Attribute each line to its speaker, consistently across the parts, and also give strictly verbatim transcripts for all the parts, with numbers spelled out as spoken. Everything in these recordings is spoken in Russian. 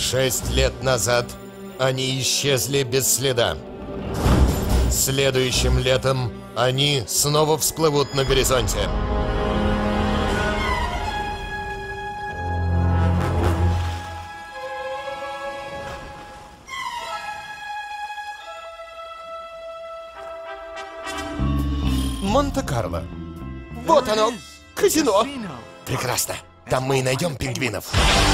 Speaker 1: Шесть лет назад они исчезли без следа. Следующим летом они снова всплывут на горизонте. Монте-Карло. Вот оно, казино. Прекрасно. Там мы и найдем пингвинов.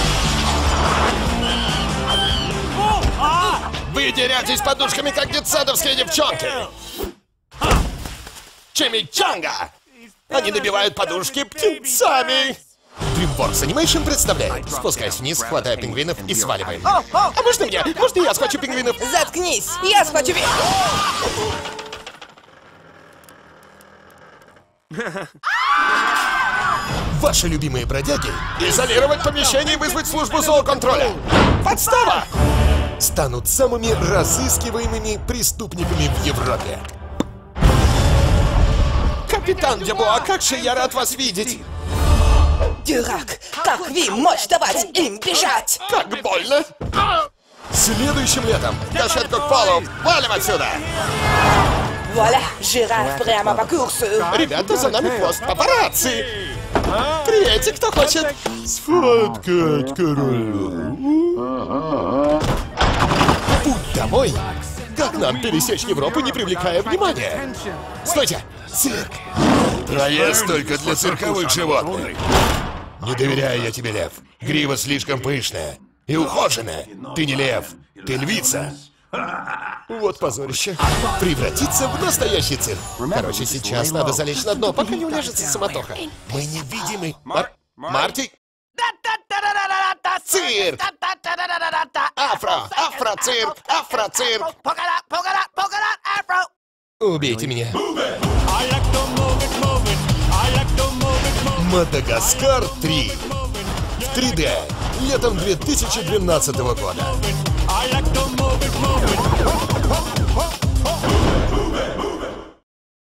Speaker 1: Вы дерётесь подушками, как детсадовские девчонки. Чимичанга! Они набивают подушки птенцами. DreamWorks Animation представляет. Спускаясь вниз, хватая пингвинов и сваливаем.
Speaker 2: О, о!
Speaker 1: А можно мне? Можно я схвачу пингвинов?
Speaker 2: Заткнись! Я схвачу ви...
Speaker 1: Ваши любимые бродяги изолировать помещение и вызвать службу зооконтроля. Подстава! Станут самыми разыскиваемыми преступниками в Европе. Капитан Дюбуа, как же я рад вас видеть!
Speaker 2: Дурак! Как вы можете давать им бежать?
Speaker 1: Как больно! Следующим летом кошетку к полу! Валим отсюда!
Speaker 2: Вуаля, жираф прямо по курсу.
Speaker 1: Ребята, за нами хвост папарацци! Третий, кто хочет сфоткать короля? Путь домой? Как нам пересечь Европу, не привлекая внимания? Стойте! Цирк! Проезд только для цирковых животных. Не доверяю я тебе, лев. Грива слишком пышная и ухоженная. Ты не лев, ты львица. Вот позорище. Превратиться в настоящий цирк. Короче, сейчас надо залечь на дно, пока не уляжется самотоха. Мы невидимы. Мар... Марти? Цирк! Афро! Афро-цирк! Афро-цирк! Убейте меня. Мадагаскар три. В три дэ. Летом две тысячи двенадцатого года.